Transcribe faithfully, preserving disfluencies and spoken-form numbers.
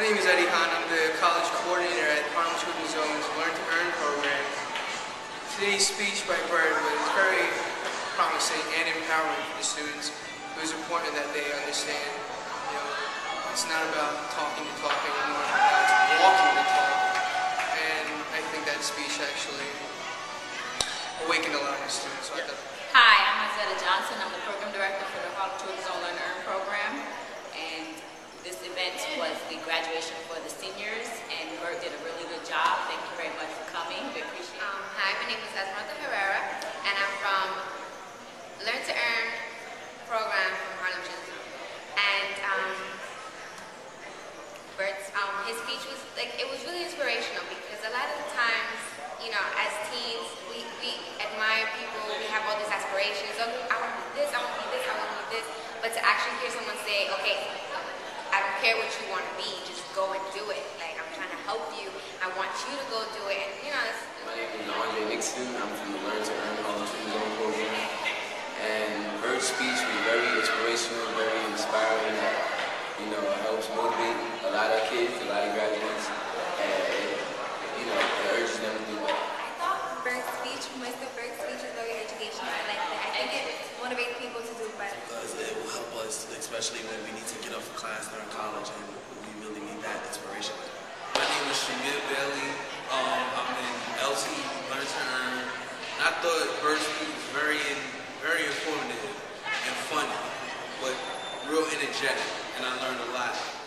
My name is Eddie Hahn. I'm the college coordinator at Harlem Children Zone's Learn to Earn program. Today's speech by Bird was very promising and empowering for the students. It was important that they understand, you know, it's not about talking to talk anymore, it's walking the talk. And I think that speech actually awakened a lot of the students. So I thought, Hi, I'm Isetta Johnson. I'm the program director for the Harlem Children Zone Learn to Earn program. And this event was the graduation for the seniors, and Bert did a really good job. Thank you very much for coming. We appreciate it. Um, hi, my name is Esmeralda Herrera, and I'm from Learn to Earn program from Harlem Children Zone. And um, Bert's, um, his speech was like, it was really inspirational because a lot of the times, you know, as teens, we, we admire people, we have all these aspirations. Oh, I want to be this, I want to be this, I want to be this. But to actually hear someone say, okay, I don't care what you want to be, just go and do it. Like, I'm trying to help you. I want you to go do it. And, you know, it's... My name is Andre Nixon. I'm from the Learn to Earn Harlem Children Zone program. And Bert's speech was very inspirational, very inspiring. You know, it helps motivate a lot of kids, a lot of graduates. And, it, you know, it urges them to do well. I thought Bert's speech, Mister Bert's speech was very educational. I like that. I think it motivates people to do better. Because it will help us, especially when we need to get off of class during college, and we really need that inspiration. My name is Shamir Bailey. Um, I'm in L T Learn to Earn. And I thought Bert's speech was very, very informative and funny, but real energetic, and I learned a lot.